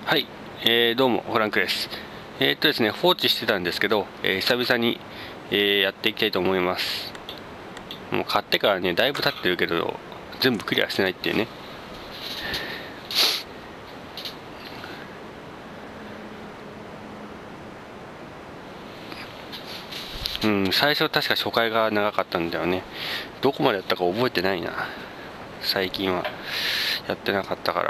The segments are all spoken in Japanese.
はい、どうもフランクです。ですね、放置してたんですけど、久々に、やっていきたいと思います。もう買ってからね、だいぶ経ってるけど、全部クリアしてないっていうね。最初確か初回が長かったんだよね。どこまでやったか覚えてないな。最近はやってなかったから。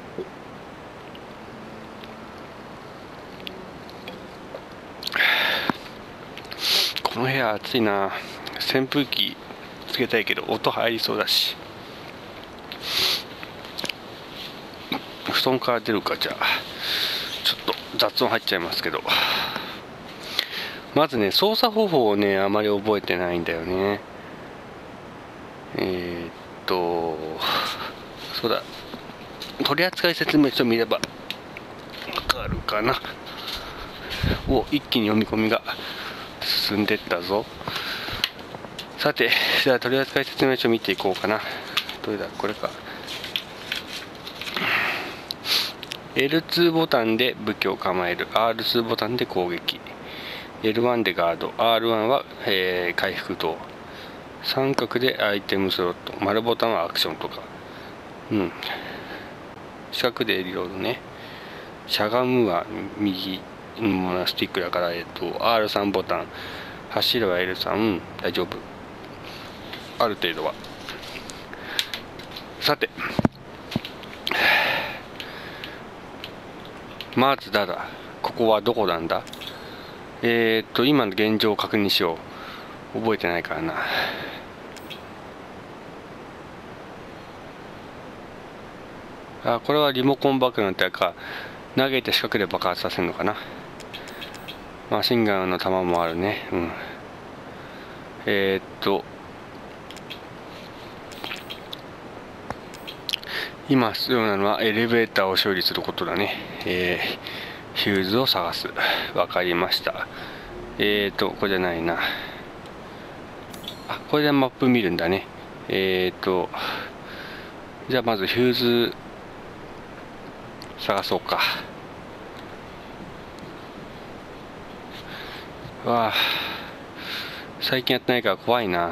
この部屋暑いな。扇風機つけたいけど音入りそうだし。布団から出るか。じゃあちょっと雑音入っちゃいますけど、まずね、操作方法をね、あまり覚えてないんだよね。そうだ、取扱説明書見ればわかるかな。一気に読み込みが進んでったぞ。さて、じゃあ取扱説明書見ていこうかな。どれだ、これか。L2 ボタンで武器を構える、 R2 ボタンで攻撃、 L1 でガード、 R1 は、回復等、三角でアイテムスロット、丸ボタンはアクションとか。四角でリロードね。しゃがむは右のスティックだから、R3 ボタン、走るは L3、大丈夫、ある程度は。さて、まずここはどこなんだ。今の現状を確認しよう。覚えてないからな。これはリモコン爆弾ってやか、投げて四角で爆発させるのかな。マシンガンの弾もあるね。今必要なのはエレベーターを修理することだね。ヒューズを探す。わかりました。これじゃないな。これでマップ見るんだね。じゃあまずヒューズ探そうか。最近やってないから怖いな。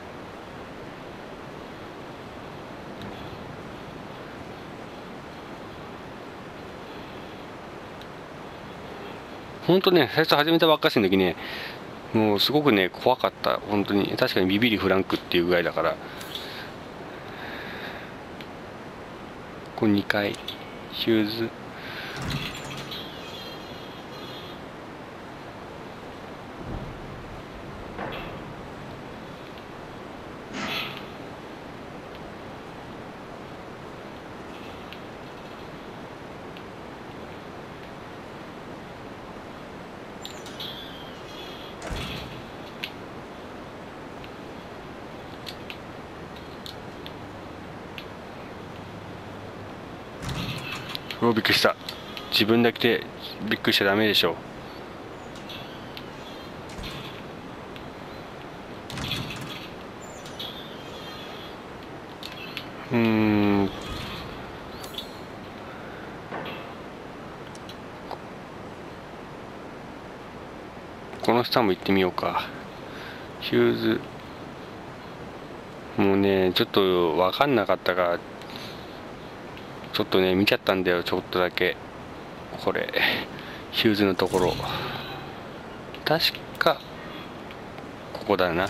本当ね、最初始めたばっかしの時ね、もうすごくね、怖かった。本当に。確かにビビりフランクっていうぐらいだから。これ2回ヒューズ。びっくりした。自分だけでびっくりしちゃダメでしょ。この下も行ってみようか。ヒューズ、もうね、ちょっと分かんなかったから、ちょっとね、見ちゃったんだよ、ちょっとだけ。これ、ヒューズのところ。確か、ここだな。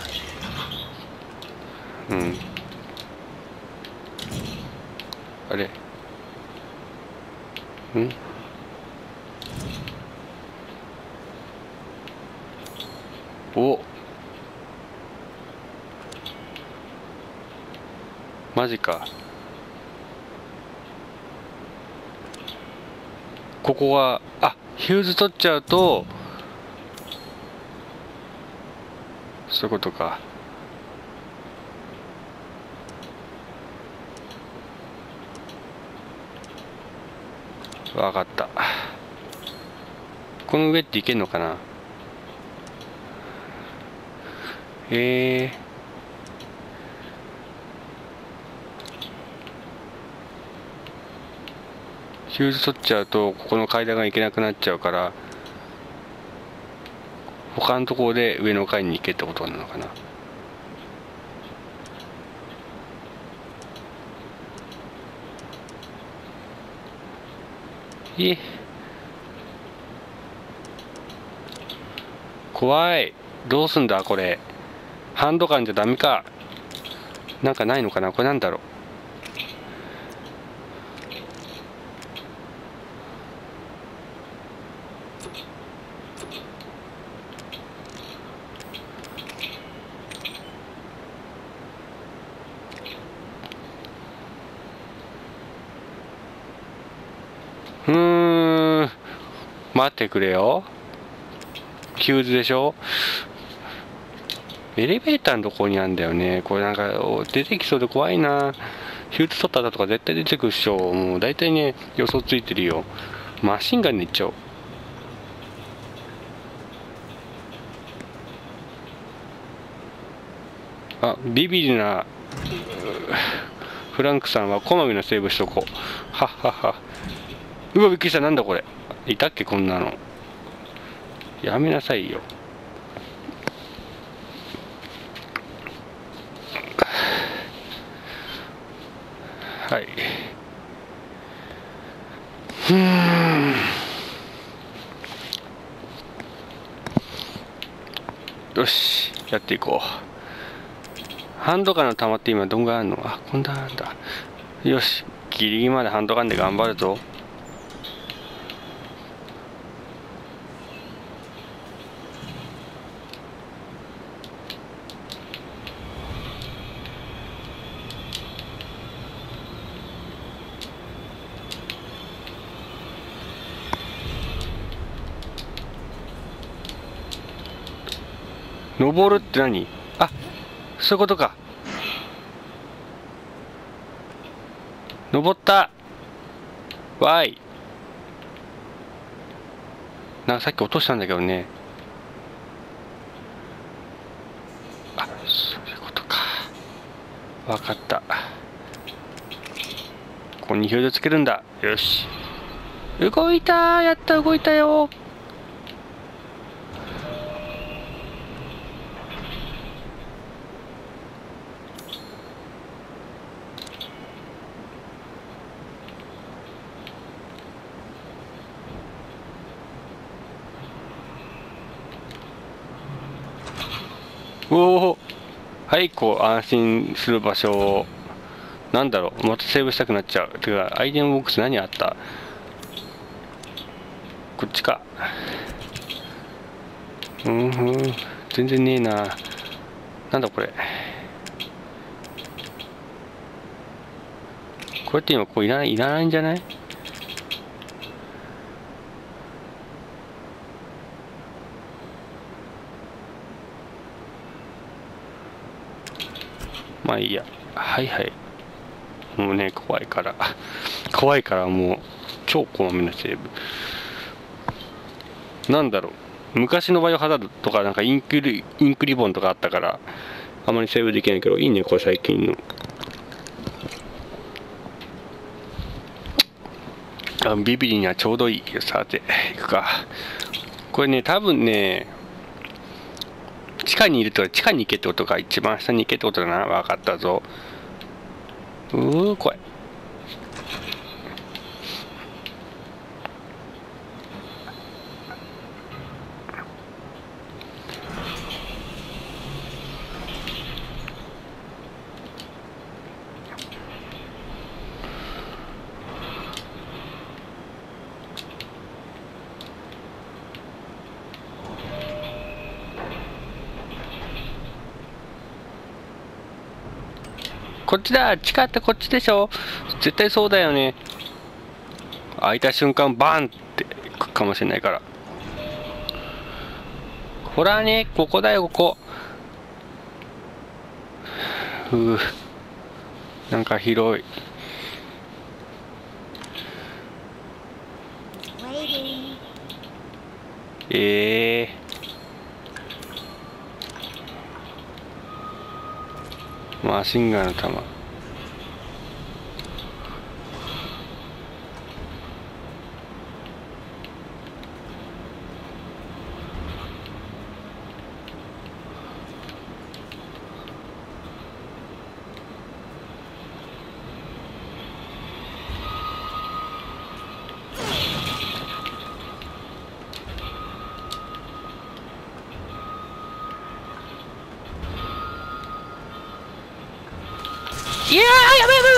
あれマジか。ここはヒューズ取っちゃうと、そういうことか。わかった。この上っていけんのかな。ヒヒューズ取っちゃうとここの階段が行けなくなっちゃうから、他のところで上の階に行けってことなのかな。怖い。どうすんだこれ。ハンドガンじゃダメか。なんかないのかな。これなんだろう。待ってくれよ。ヒューズでしょ。エレベーターのとこにあるんだよね。これなんか出てきそうで怖いな。ヒューズ取った後とか絶対出てくるっしょ。もう大体ね、予想ついてるよ。マシンガンでいっちゃおう。あ、ビビリなフランクさんはこまめなセーブしとこう。はっはっは。うわ、びっくりした。なんだこれ。いたっけこんなの。やめなさいよ。はい。よし、やっていこう。ハンドガンの弾って今どんぐらいあるの。あ、こんななんだ。よし、ギリギリまでハンドガンで頑張るぞ。登るって何？あ、そういうことか。登った。わーい。なんかさっき落としたんだけどね。あ、そういうことか。わかった。ここにヒューズつけるんだ。よし。動いたー。やった、動いたよ。おお、はい、こう安心する場所を。なんだろう、またセーブしたくなっちゃう。てかアイテムボックス何あった。こっちか。全然ねえな。なんだこれ。これって今ここいらないんじゃない。まあいいや。はいはい。もうね、怖いからもう超こまめなセーブ。なんだろう、昔のバイオハザードとかなんかインクリボンとかあったからあまりセーブできないけど、いいねこれ最近の。ビビリにはちょうどいい。さて行くか。これね、多分ね、地下にいると地下に行けってことか。一番下に行けってことだな。分かったぞ。怖い。こっちだ。地下ってこっちでしょ。絶対そうだよね。開いた瞬間バンってくかもしれないから。ほらね、ここだよ、ここ。なんか広い。マシンガンの弾。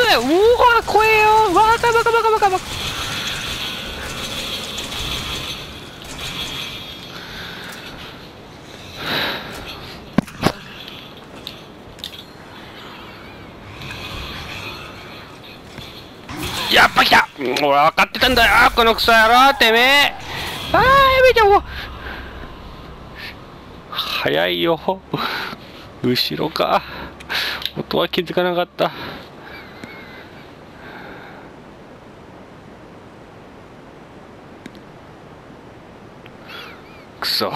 だよ。うわ怖えよ。バカバカバカバカバカ。やっぱ来た。俺分かってたんだよこのクソ野郎てめえ。あーやめてもう早いよ。後ろか。音は気づかなかった。くそ。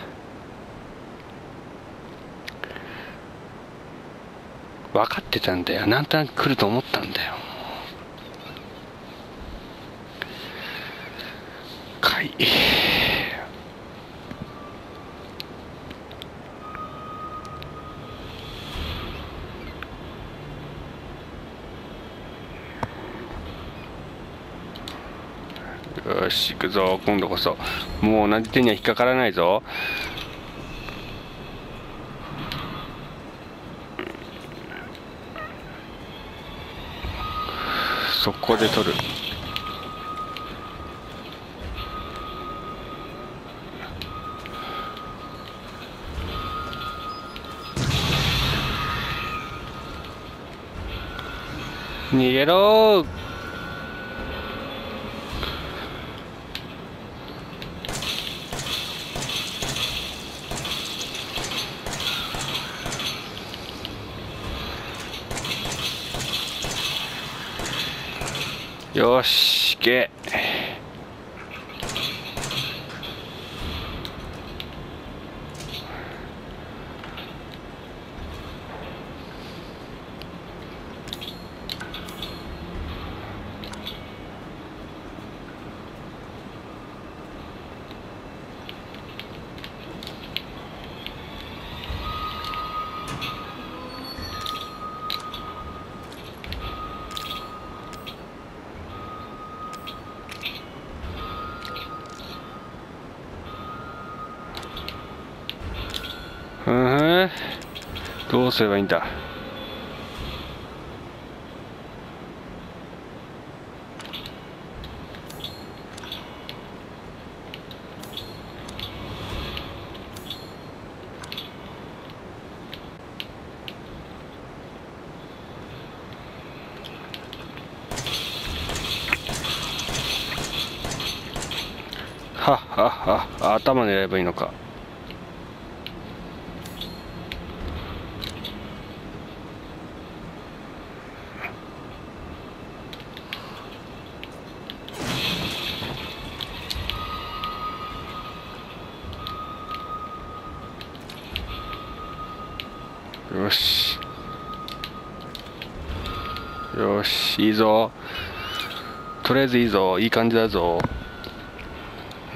分かってたんだよ。なんとなく来ると思ったんだよ。かい。よし行くぞ。今度こそもう同じ手には引っかからないぞ。速攻で取る。逃げろー。よし、行け。どうすればいいんだ。はっはっは。頭狙えばいいのか。よしよし、いいぞ。とりあえずいいぞ。いい感じだぞ。うん。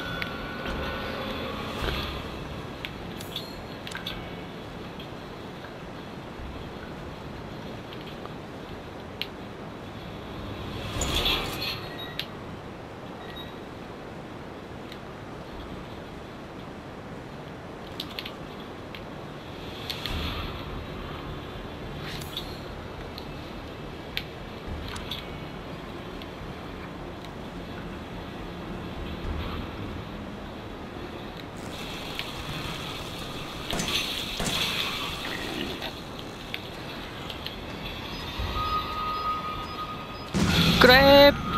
くれー。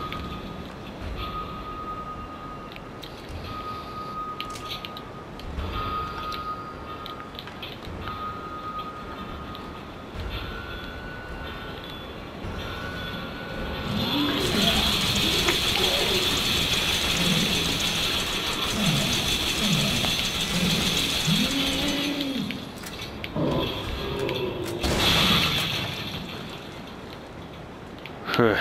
ふう。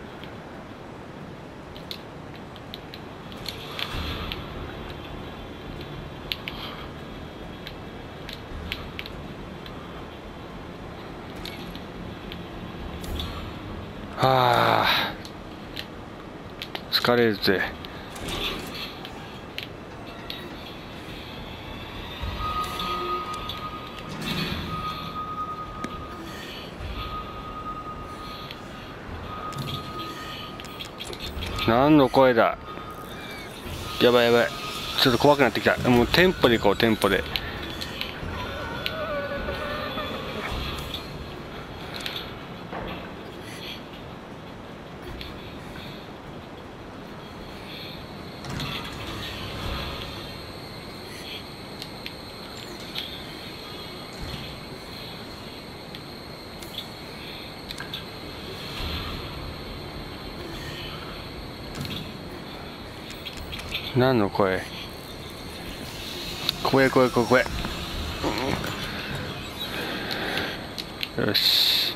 ああ、疲れるぜ。 何の声だ。やばいやばい、ちょっと怖くなってきた。もうテンポで行こう、テンポで。何の声。怖え怖え怖え怖え、よし。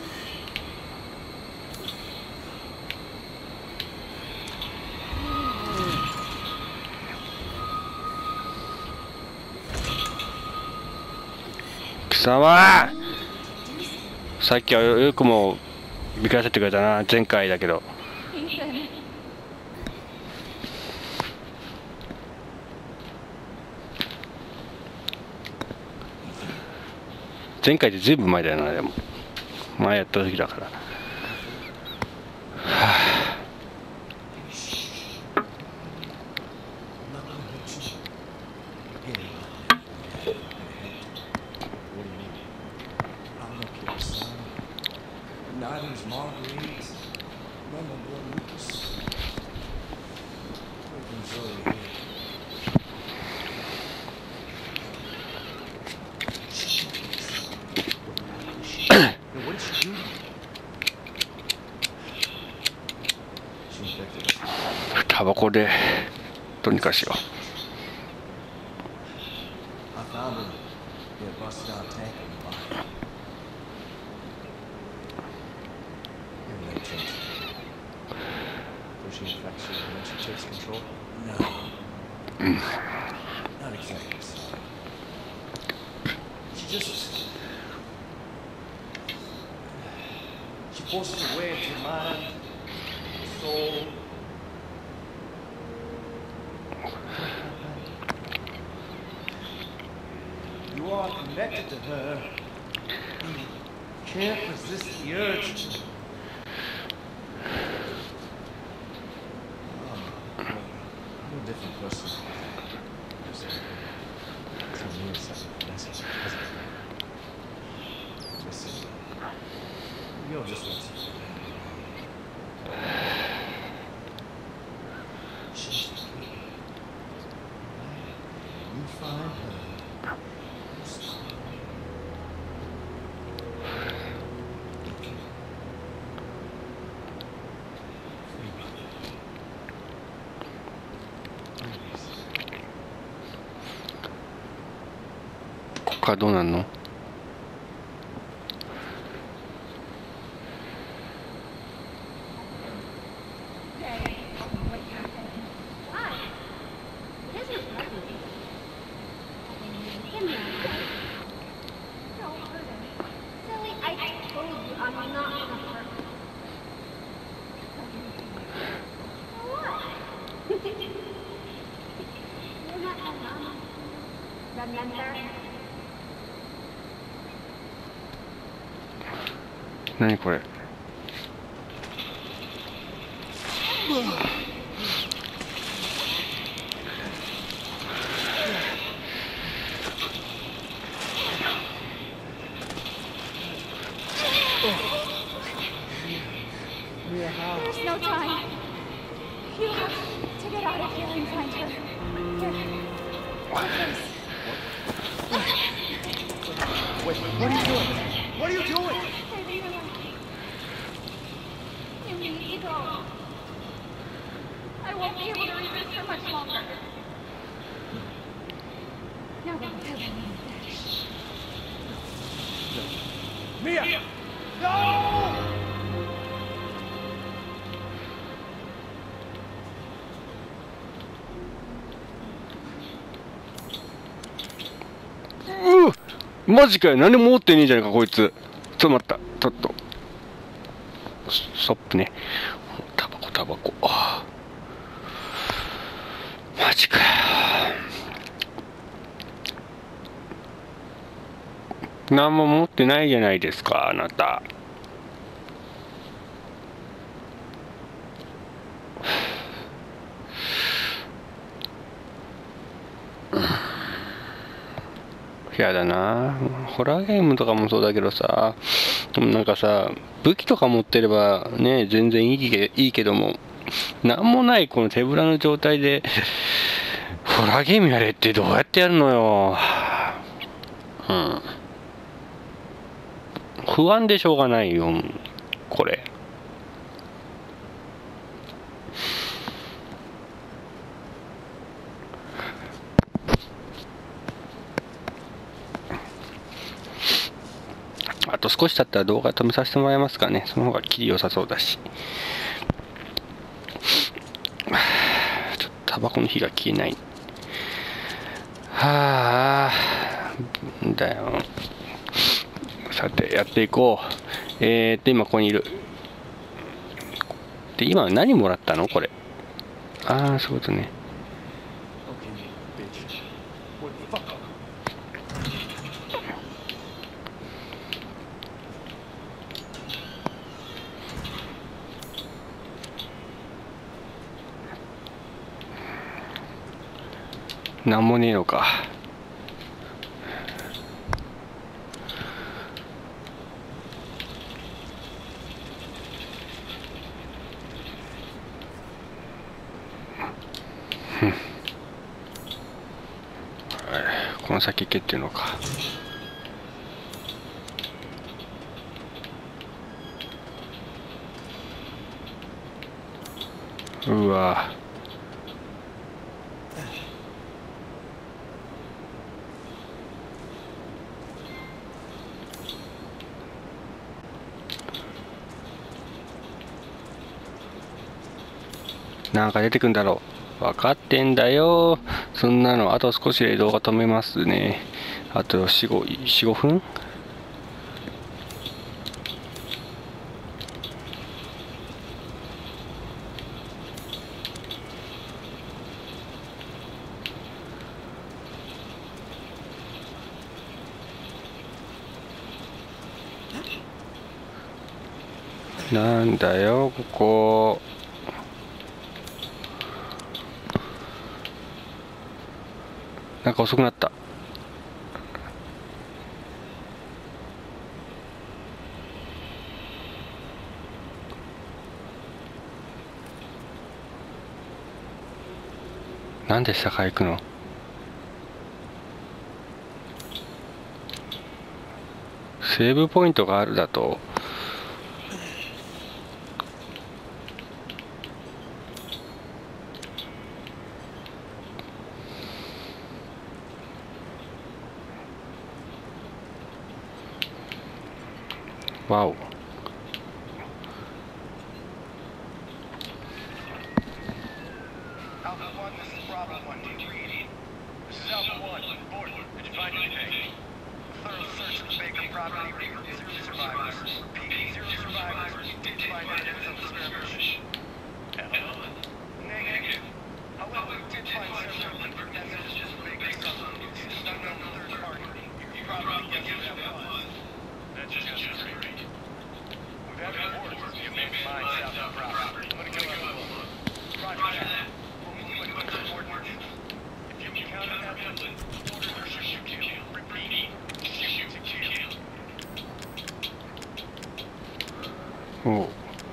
貴様、さっきはよくも見返せてくれたな、前回だけど。前回でずいぶん前だよな。でも前やった時だから。はあ、タバコでどうにかしよう。 You are connected to her. You can't resist the urge. I'm a different person. Tell me a second message. Listen, you're just what she's the key. You find her. ここからどうなんの。何これ。 There's no time. You have to get out of here and find her. Here. Wait, what are you doing? What are you doing? Saving her life. You need to go. I won't be able to resist her much longer. Now don't tell me. Mia! No! マジかよ、何も持ってねえじゃねえかこいつ。ちょっと待った、ちょっとストップね。タバコタバコ、マジかよ。何も持ってないじゃないですかあなた。 やだな。ホラーゲームとかもそうだけどさ、なんかさ、武器とか持ってればね全然いいけども、なんもないこの手ぶらの状態でホラーゲームやれってどうやってやるのよ。不安でしょうがないよこれ。あと少し経ったら動画止めさせてもらえますかね。その方が切り良さそうだし。ちょっとタバコの火が消えない。はあだよ。さてやっていこう。今ここにいる。で今何もらったのこれ。ああそういうことね。なんもねえのか。この先行けっていうのか。うわなんか出てくんだろう。分かってんだよ。そんなのあと少しで動画止めますね。あと45分。なんだよここ。なんか遅くなった。なんで下行くの。セーブポイントがあるだと。わお。おう。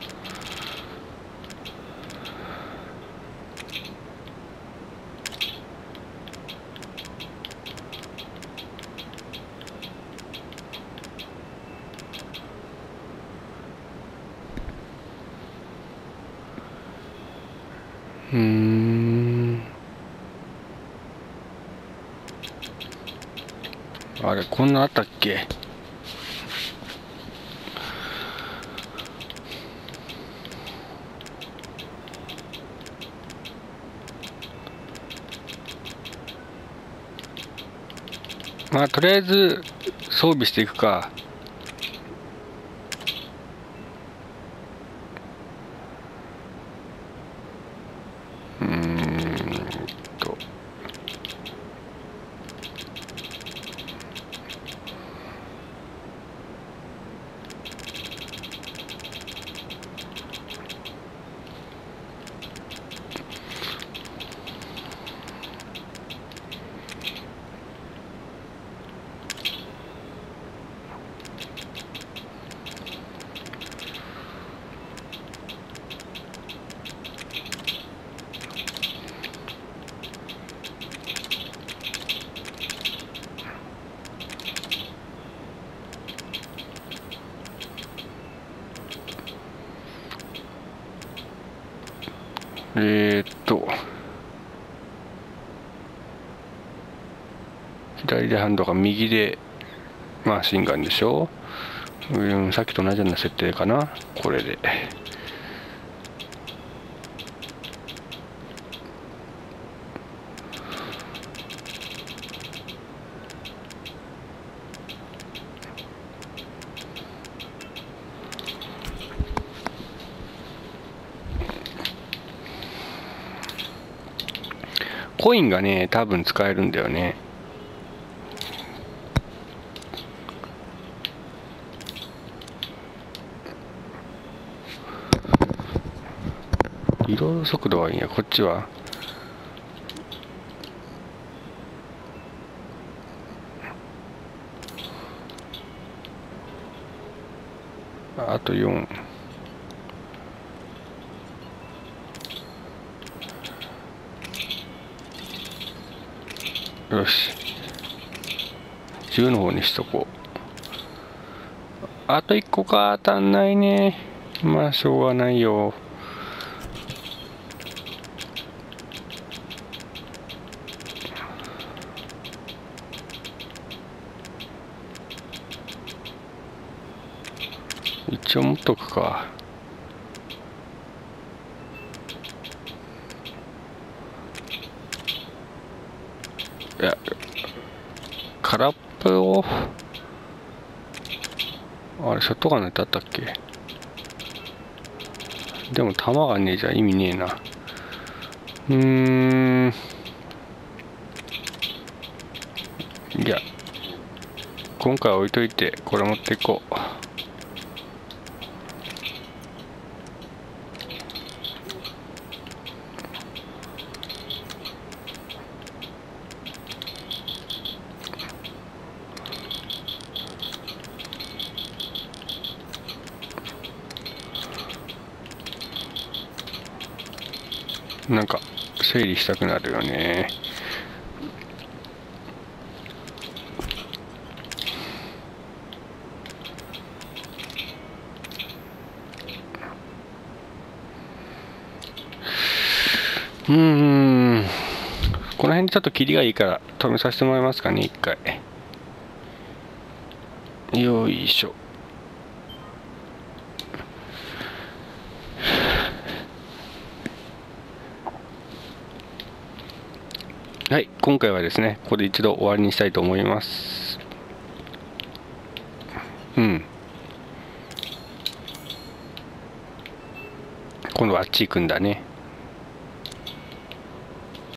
あれこんなあったっけ。まあとりあえず装備していくか。 左でハンドが右でマシンガンでしょ。さっきと同じような設定かな、これで。コインがね多分使えるんだよね。リロード速度はいいんや。こっちはあと4。よし、10の方にしとこう。あと1個か、足んないね。まあしょうがないよ。一応持っとくか。いや、空っぽをあれショットガンのやつあったっけ。でも弾がねえじゃ意味ねえな。いや今回は置いといて、これ持っていこう。なんか整理したくなるよね。この辺ちょっと切りがいいから止めさせてもらいますかね、一回。よいしょ。はい、今回はですねここで一度終わりにしたいと思います。今度はあっち行くんだね。